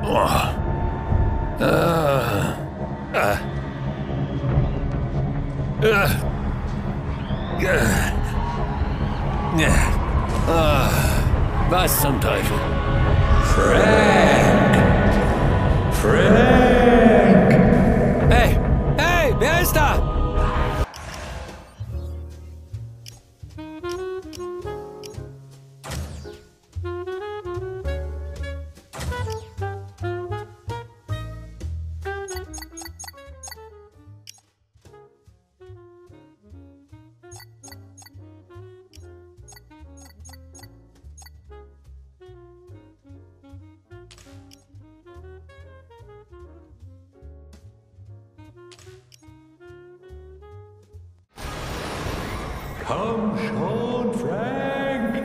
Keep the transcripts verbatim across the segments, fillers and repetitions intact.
Oh. Ah. Ah. Ah. Ja. Ah. Was zum Teufel? Frank! Frank! Hey! Hey! Wer ist da? Komm schon, Frank!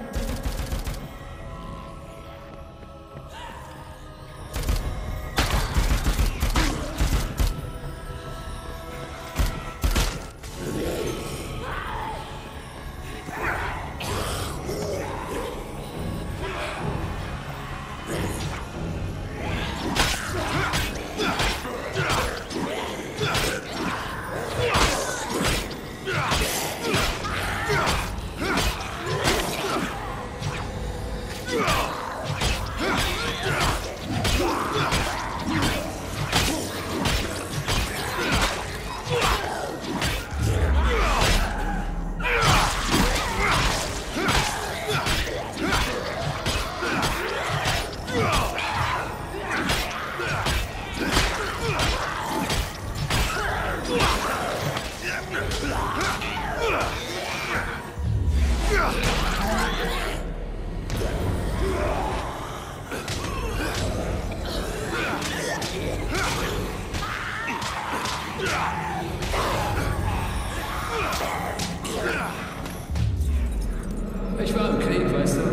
Ich war im Krieg, weißt du?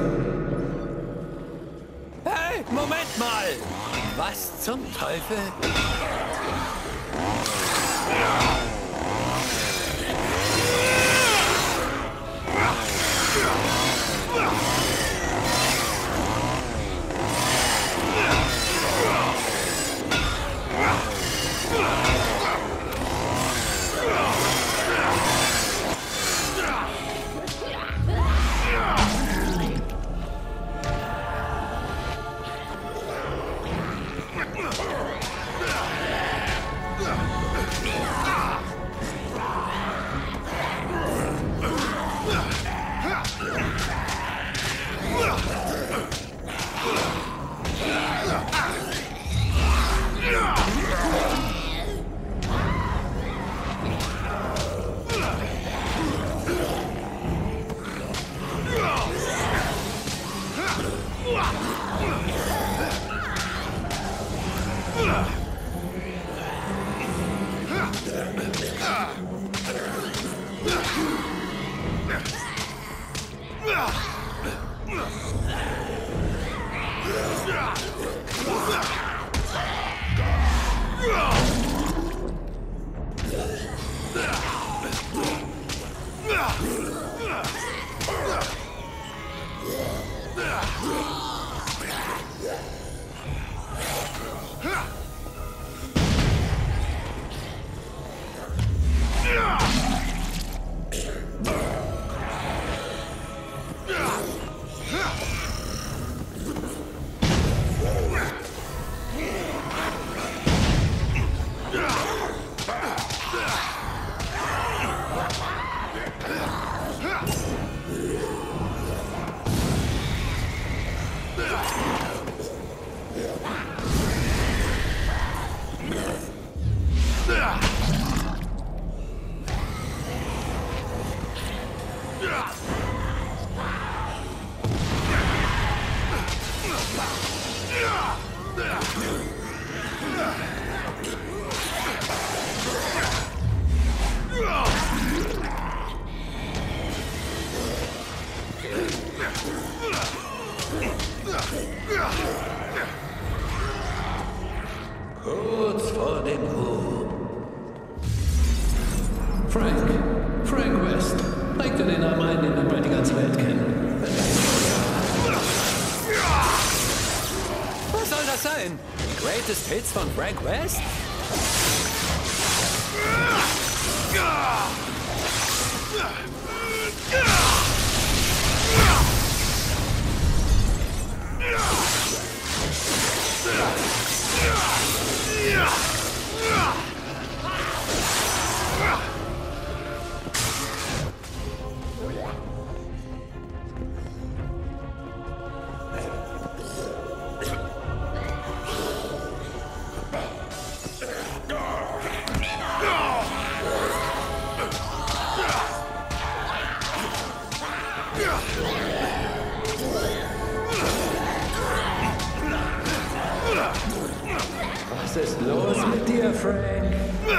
Hey, Moment mal! Was zum Teufel? Kurz vor dem Ruhm. Frank. Frank West. Trägt dir den Namen ein, den wir bald die ganze Welt kennen. Was soll das das sein? Greatest Hits von Frank West? Was ist los mit dir, Frank?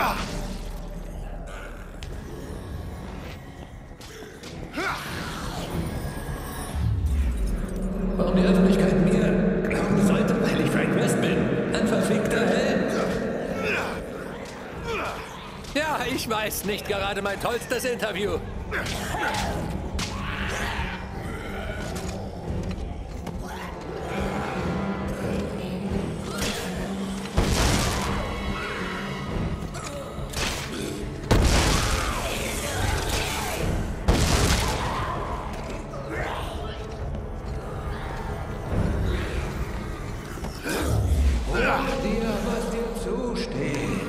Warum die Öffentlichkeit mir glauben sollte, weil ich Frank West bin? Ein verfickter Held. Ja, ich weiß, nicht gerade mein tollstes Interview. Dir, was dir zusteht.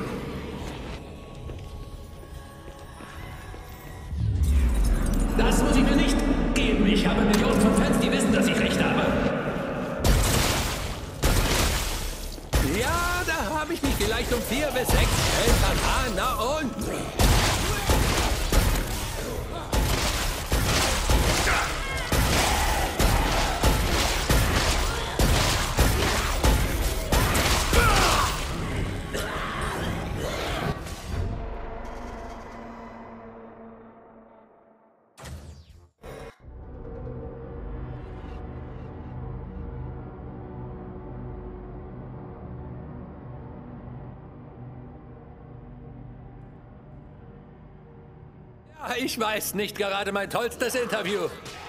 Das muss ich mir nicht geben. Ich habe Millionen von Fans, die wissen, dass ich recht habe. Ja, da habe ich mich vielleicht um vier bis sechs Stellen vertan. Na und? Ja, ich weiß, nicht gerade mein tollstes Interview.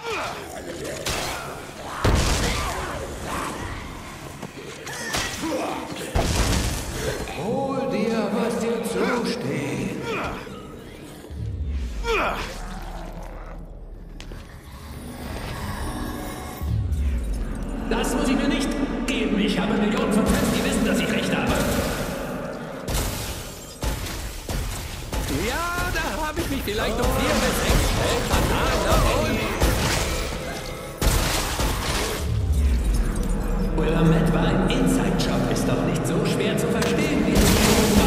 Hol dir, was dir zusteht. Das muss ich mir nicht geben. Ich habe Millionen von Fans, die wissen, dass ich recht habe. Ja, da habe ich mich vielleicht um vier bis sechs Stellen vertan. Na und? Willamette war ein Inside-Job. Ist doch nicht so schwer zu verstehen, wie es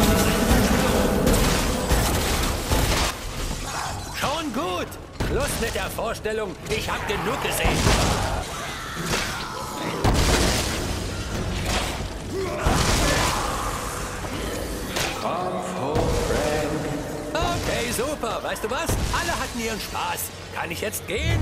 Schon gut. Schluss mit der Vorstellung. Ich habe genug gesehen. Kampf hoch, Frank. Okay, super. Weißt du was? Alle hatten ihren Spaß. Kann ich jetzt gehen?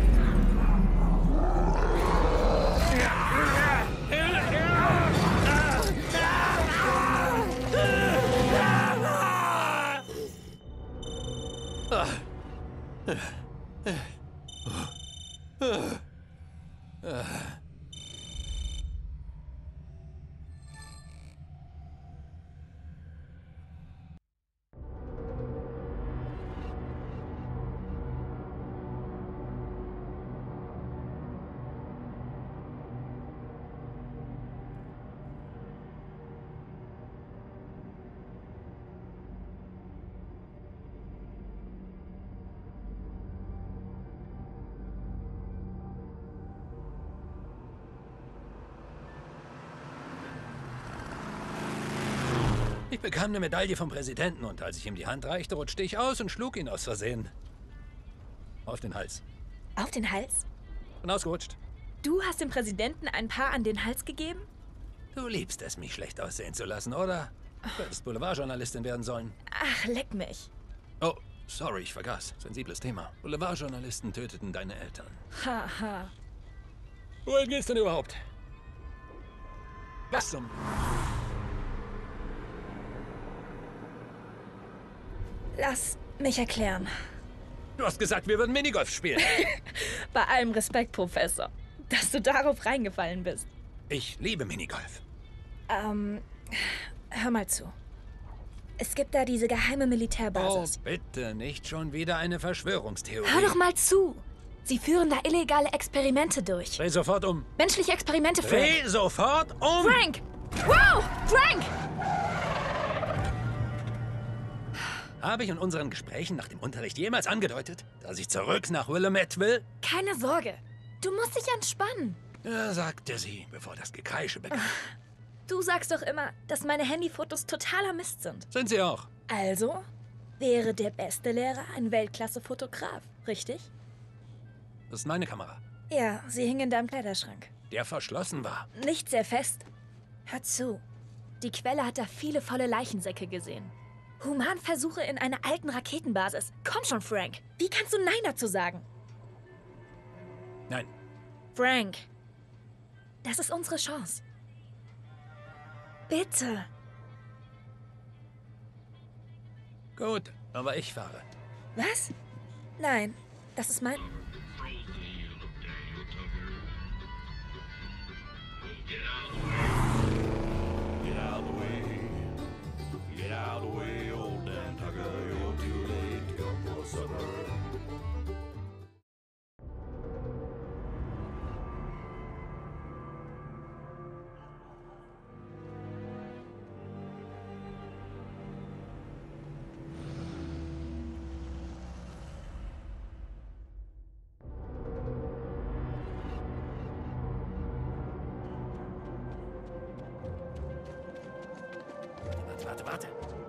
Ich bekam eine Medaille vom Präsidenten und als ich ihm die Hand reichte, rutschte ich aus und schlug ihn aus Versehen. Auf den Hals. Auf den Hals? Bin ausgerutscht. Du hast dem Präsidenten ein Paar an den Hals gegeben? Du liebst es, mich schlecht aussehen zu lassen, oder? Du hättest Boulevardjournalistin werden sollen. Ach, leck mich. Oh, sorry, ich vergaß. Sensibles Thema. Boulevardjournalisten töteten deine Eltern. Haha. Wohin geht's denn überhaupt? Was zum... Lass mich erklären. Du hast gesagt, wir würden Minigolf spielen. Bei allem Respekt, Professor, dass du darauf reingefallen bist. Ich liebe Minigolf. Ähm, hör mal zu. Es gibt da diese geheime Oh, Militärbasis. bitte, nicht schon wieder eine Verschwörungstheorie. Hör doch mal zu. Sie führen da illegale Experimente durch. Dreh sofort um. Menschliche Experimente, Frank. Dreh sofort um! Frank! Wow! Frank! Habe ich in unseren Gesprächen nach dem Unterricht jemals angedeutet, dass ich zurück nach Willamette will? Keine Sorge. Du musst dich entspannen. Ja, sagte sie, bevor das Gekreische begann. Du sagst doch immer, dass meine Handyfotos totaler Mist sind. Sind sie auch? Also wäre der beste Lehrer ein Weltklasse-Fotograf, richtig? Das ist meine Kamera, Ja, sie hing in deinem Kleiderschrank. der verschlossen war. Nicht sehr fest. Hör zu. Die Quelle hat da viele volle Leichensäcke gesehen. Humanversuche in einer alten Raketenbasis. Komm schon, Frank. Wie kannst du Nein dazu sagen? Nein, Frank, das ist unsere Chance. Bitte. gut, aber ich fahre. Was? Nein, das ist mein... Get out of the way. Get out of the way, old Dan Tucker. You're too late to come for supper. Warte, warte, warte.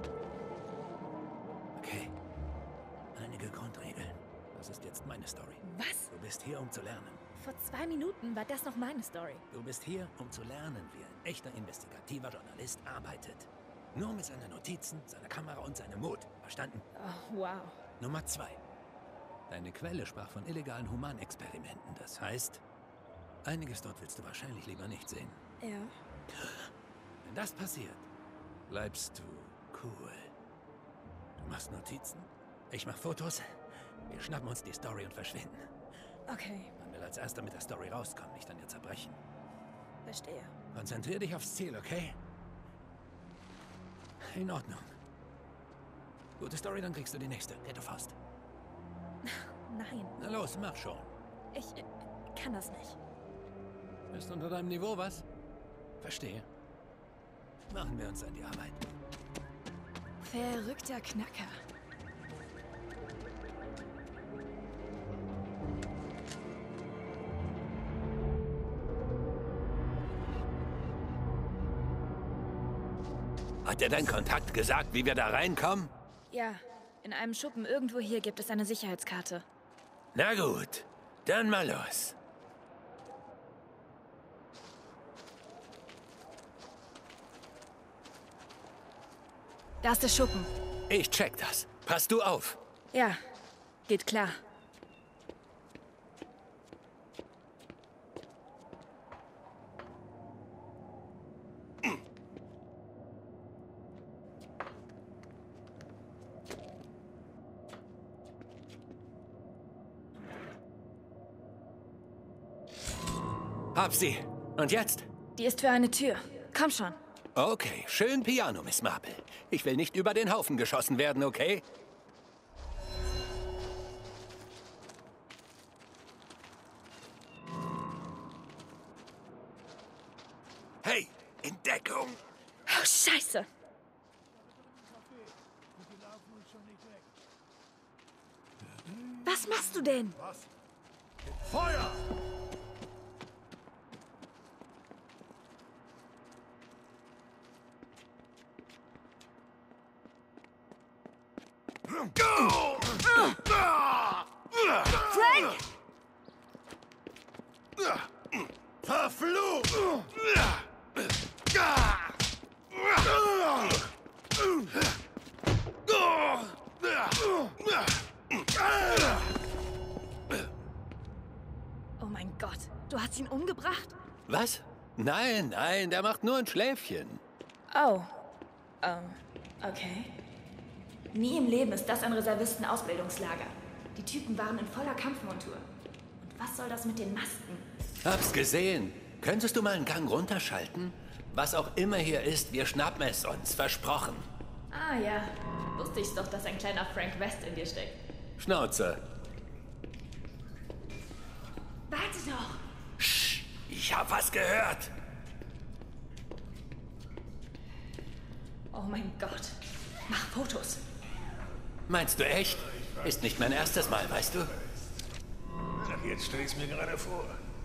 Okay. Einige Grundregeln. Das ist jetzt meine Story. Was? Du bist hier, um zu lernen. Vor zwei Minuten war das noch meine Story. Du bist hier, um zu lernen, wie ein echter investigativer Journalist arbeitet. Nur mit seinen Notizen, seiner Kamera und seinem Mut. Verstanden? Oh, wow. Nummer zwei. Deine Quelle sprach von illegalen Humanexperimenten. Das heißt, einiges dort willst du wahrscheinlich lieber nicht sehen. Ja. Wenn das passiert, bleibst du cool. Du machst Notizen, ich mach Fotos, wir schnappen uns die Story und verschwinden. Okay, Man will als erster mit der Story rauskommen, nicht an ihr zerbrechen. verstehe. Konzentrier dich aufs Ziel, okay? In Ordnung. Gute Story, dann kriegst du die nächste. Red auf Faust. Nein, Na los, mach schon. ich äh, kann das nicht. Ist unter deinem Niveau was? Verstehe. Machen wir uns an die Arbeit. Verrückter Knacker. Hat dir dein Kontakt gesagt, wie wir da reinkommen? Ja, in einem Schuppen irgendwo hier gibt es eine Sicherheitskarte. Na gut, dann mal los. Da ist der Schuppen. Ich check das. Pass du auf. Ja, geht klar. Hab sie. Und jetzt? Die ist für eine Tür. Komm schon. Okay, schön Piano, Miss Marple. Ich will nicht über den Haufen geschossen werden, okay? Hey, in Deckung! Oh, Scheiße. Was machst du denn? Feuer! Frank! Verflucht! Oh mein Gott, du hast ihn umgebracht? Was? Nein, nein, der macht nur ein Schläfchen. Oh. Ähm, okay. Nie im Leben ist das ein Reservisten-Ausbildungslager. Die Typen waren in voller Kampfmontur. Und was soll das mit den Masken? Hab's gesehen. Könntest du mal einen Gang runterschalten? Was auch immer hier ist, wir schnappen es uns. Versprochen. Ah ja, wusste ich's doch, dass ein kleiner Frank West in dir steckt. Schnauze. Warte doch! Sch, ich hab was gehört. Oh mein Gott. Mach Fotos. Meinst du echt? Ist nicht mein erstes Mal, weißt du? Ach, jetzt stell ich's mir gerade vor.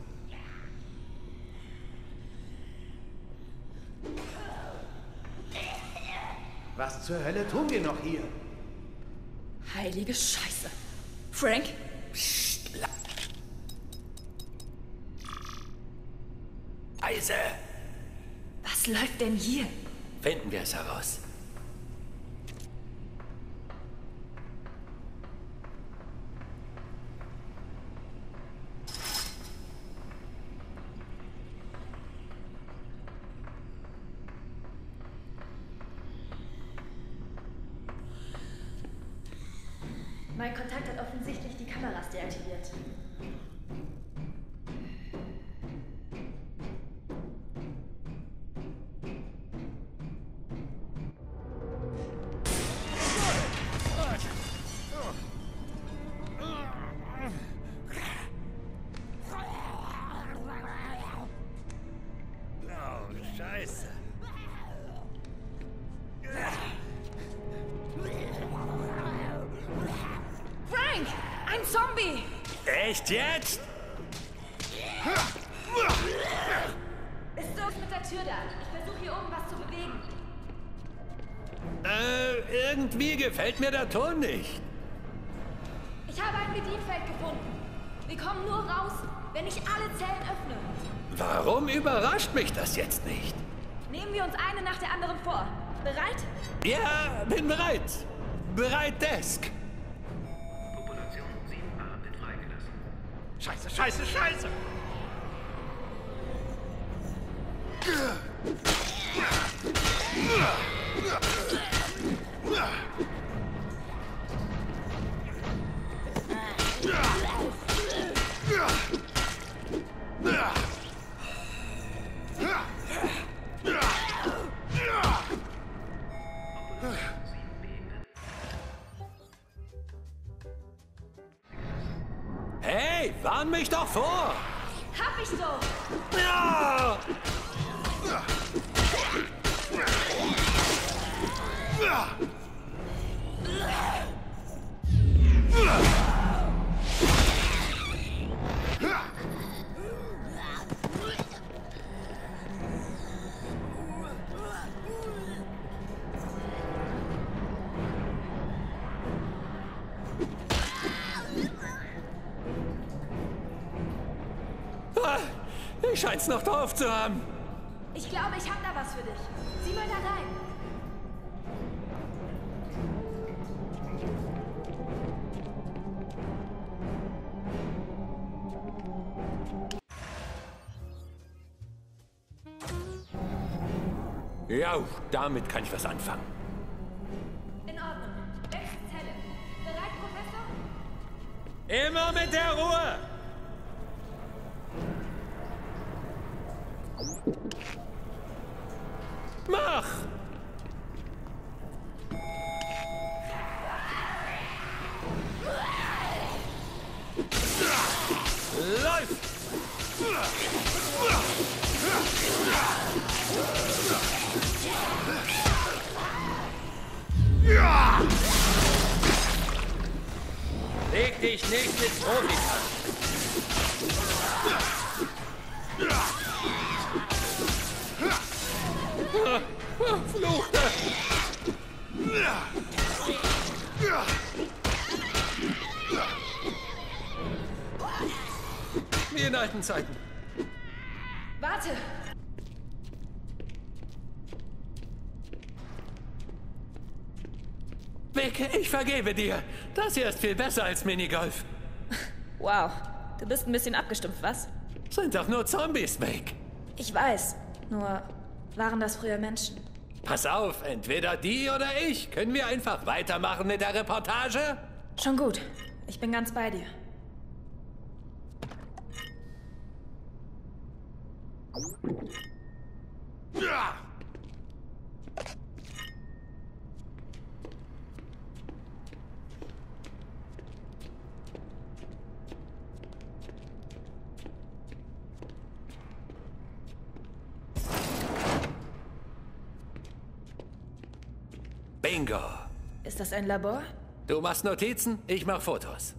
Was zur Hölle tun wir noch hier? Heilige Scheiße. Frank? Psst, la- Eise. Was läuft denn hier? Finden wir es heraus. Mein Kontakt hat offensichtlich die Kameras deaktiviert. Oh, Scheiße. Frank! Ein Zombie! Echt jetzt? Ist los mit der Tür da. Ich versuche hier oben was zu bewegen. Äh, irgendwie gefällt mir der Ton nicht. Ich habe ein Bedienfeld gefunden. Wir kommen nur raus, wenn ich alle Zellen öffne. Warum überrascht mich das jetzt nicht? Nehmen wir uns eine nach der anderen vor. Bereit? Ja, bin bereit. Bereit, Desk. Population sieben a wird freigelassen. Scheiße, scheiße, scheiße! Hey, warn mich doch vor! Hab ich so! Ja! Ah, ich schein's noch drauf zu haben. Ich glaube, ich habe da was für dich. Sieh mal da rein. Ja, damit kann ich was anfangen. In Ordnung. Nächste Zelle. Bereit, Professor? Immer mit der Ruhe! Mach! Läuft! Leg dich nicht mit Profis an. Fluchte! Wie in alten Zeiten. Warte! Vic, ich vergebe dir. Das hier ist viel besser als Minigolf. Wow, du bist ein bisschen abgestumpft, was? Sind doch nur Zombies, Vic. Ich weiß. Nur, waren das früher Menschen? Pass auf, entweder die oder ich. Können wir einfach weitermachen mit der Reportage? Schon gut. Ich bin ganz bei dir. Bingo. Ist das ein Labor? Du machst Notizen, ich mach Fotos.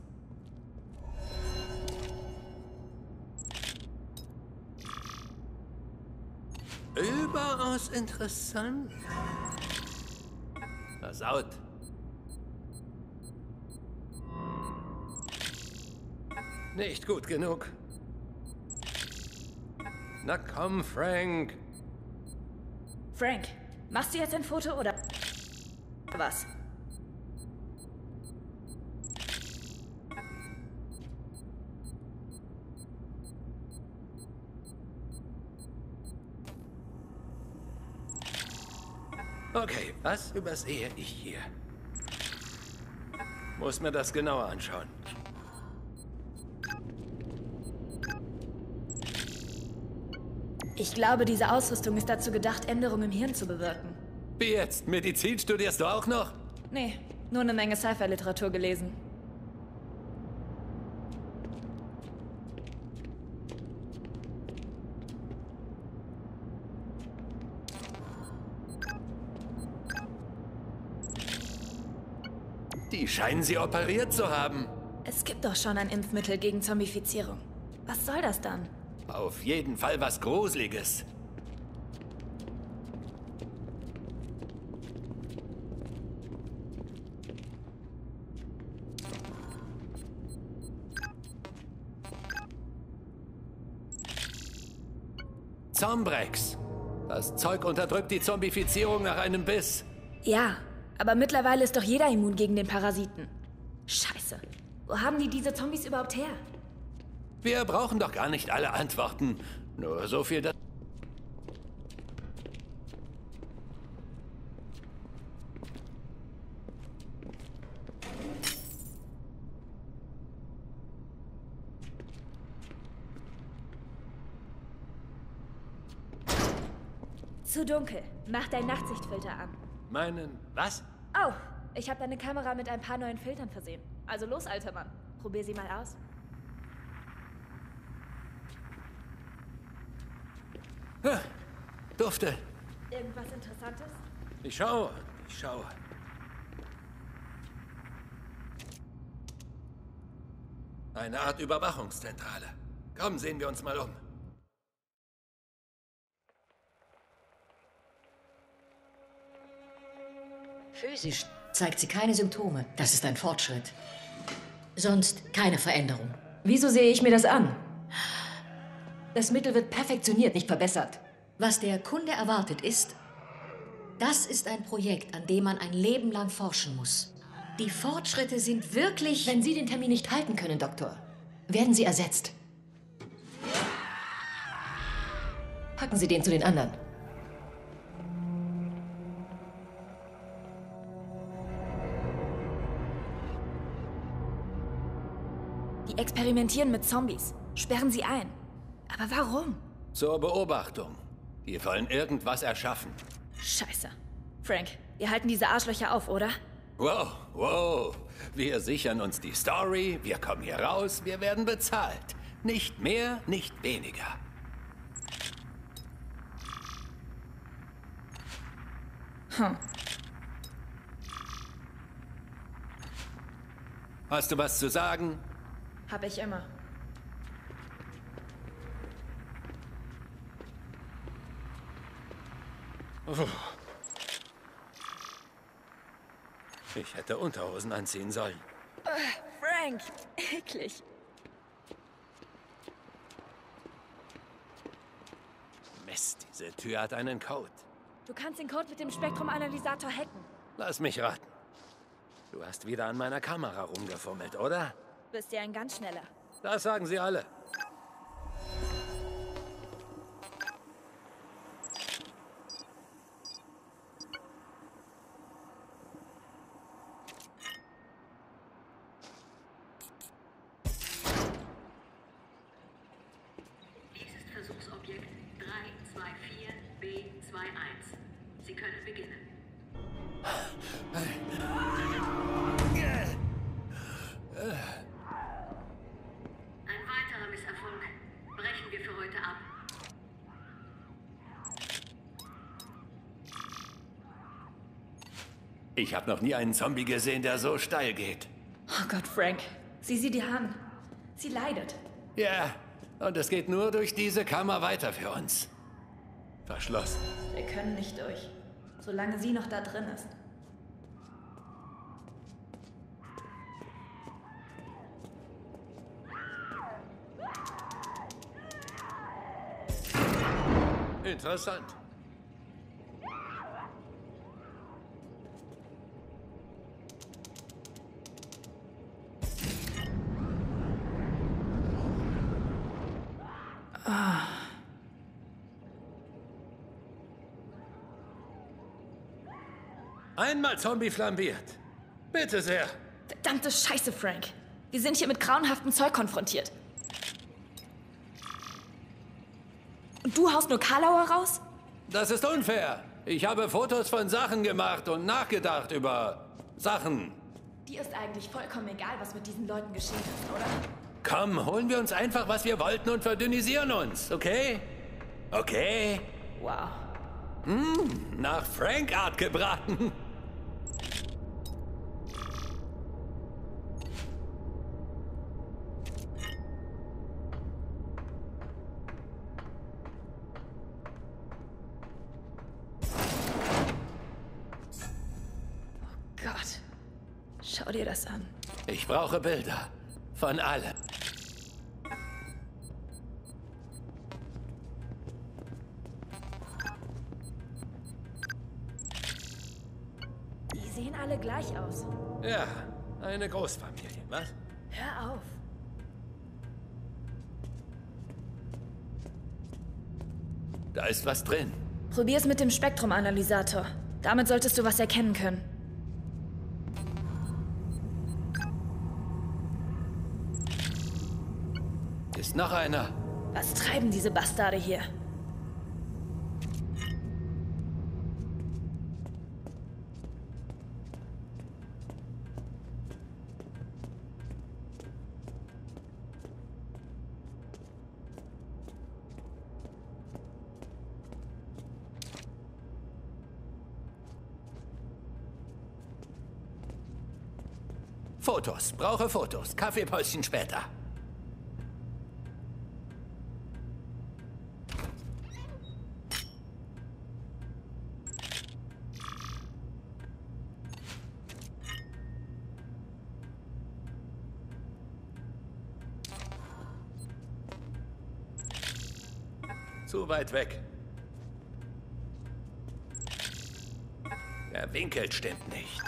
Überaus interessant. Versaut. Nicht gut genug. Na komm, Frank. Frank, machst du jetzt ein Foto oder was? Okay, was übersehe ich hier? Muss mir das genauer anschauen. Ich glaube, diese Ausrüstung ist dazu gedacht, Änderungen im Hirn zu bewirken. Wie jetzt? Medizin studierst du auch noch? Nee, nur eine Menge Sci-Fi-Literatur gelesen. Die scheinen sie operiert zu haben. Es gibt doch schon ein Impfmittel gegen Zombifizierung. Was soll das dann? Auf jeden Fall was Gruseliges. Zombrex. Das Zeug unterdrückt die Zombifizierung nach einem Biss. Ja, aber mittlerweile ist doch jeder immun gegen den Parasiten. Scheiße. Wo haben die diese Zombies überhaupt her? Wir brauchen doch gar nicht alle Antworten. Nur so viel, dass... Zu dunkel. Mach deinen Nachtsichtfilter an. Meinen... was? Oh, ich habe deine Kamera mit ein paar neuen Filtern versehen. Also los, alter Mann. Probier sie mal aus. Ha, Dufte. Irgendwas Interessantes? Ich schaue, ich schaue. Eine Art Überwachungszentrale. Komm, sehen wir uns mal um. Physisch zeigt sie keine Symptome. Das ist ein Fortschritt. Sonst keine Veränderung. Wieso sehe ich mir das an? Das Mittel wird perfektioniert, nicht verbessert. Was der Kunde erwartet ist, das ist ein Projekt, an dem man ein Leben lang forschen muss. Die Fortschritte sind wirklich... Wenn Sie den Termin nicht halten können, Doktor, werden Sie ersetzt. Packen Sie den zu den anderen. Die experimentieren mit Zombies. Sperren sie ein. Aber warum? Zur Beobachtung. Die wollen irgendwas erschaffen. Scheiße. Frank, wir halten diese Arschlöcher auf, oder? Wow, wow. Wir sichern uns die Story, wir kommen hier raus, wir werden bezahlt. Nicht mehr, nicht weniger. Hm. Hast du was zu sagen? Hab ich immer. Oh. Ich hätte Unterhosen anziehen sollen. Uh, Frank, eklig. Mist, diese Tür hat einen Code. Du kannst den Code mit dem Spektrumanalysator hacken. Lass mich raten. Du hast wieder an meiner Kamera rumgefummelt, oder? Bist ja ein ganz schneller. Das sagen sie alle. Dies ist Versuchsobjekt drei zwei vier B zwei können beginnen. Ein weiterer Misserfolg. Brechen wir für heute ab. Ich habe noch nie einen Zombie gesehen, der so steil geht. Oh Gott, Frank. Sieh sie dir an. Sie leidet. Ja, und es geht nur durch diese Kammer weiter für uns. Verschlossen. Wir können nicht durch, solange sie noch da drin ist. Interessant. Ah. Einmal Zombie flambiert. Bitte sehr. Verdammte Scheiße, Frank. Wir sind hier mit grauenhaftem Zeug konfrontiert. Und du haust nur Karlauer raus? Das ist unfair. Ich habe Fotos von Sachen gemacht und nachgedacht über Sachen. Dir ist eigentlich vollkommen egal, was mit diesen Leuten geschehen ist, oder? Komm, holen wir uns einfach, was wir wollten und verdünnisieren uns, okay? Okay? Wow. Hm, nach Frank-Art gebraten. Oh Gott. Schau dir das an. Ich brauche Bilder. Von allem. Die sehen alle gleich aus. Ja, eine Großfamilie, was? Hör auf. Da ist was drin. Probier's mit dem Spektrumanalysator. Damit solltest du was erkennen können. Ist noch einer. Was treiben diese Bastarde hier? Fotos. Brauche Fotos. Kaffeepäuschen später. Zu weit weg. Der Winkel stimmt nicht.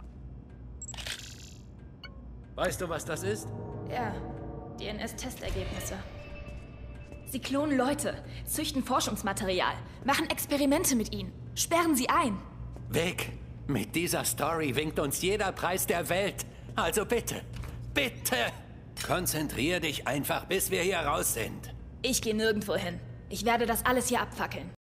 Weißt du, was das ist? Ja, D N S-Testergebnisse. Sie klonen Leute, züchten Forschungsmaterial, machen Experimente mit ihnen, sperren sie ein. Weg! Mit dieser Story winkt uns jeder Preis der Welt. Also bitte, bitte! Konzentrier dich einfach, bis wir hier raus sind. Ich gehe nirgendwo hin. Ich werde das alles hier abfackeln.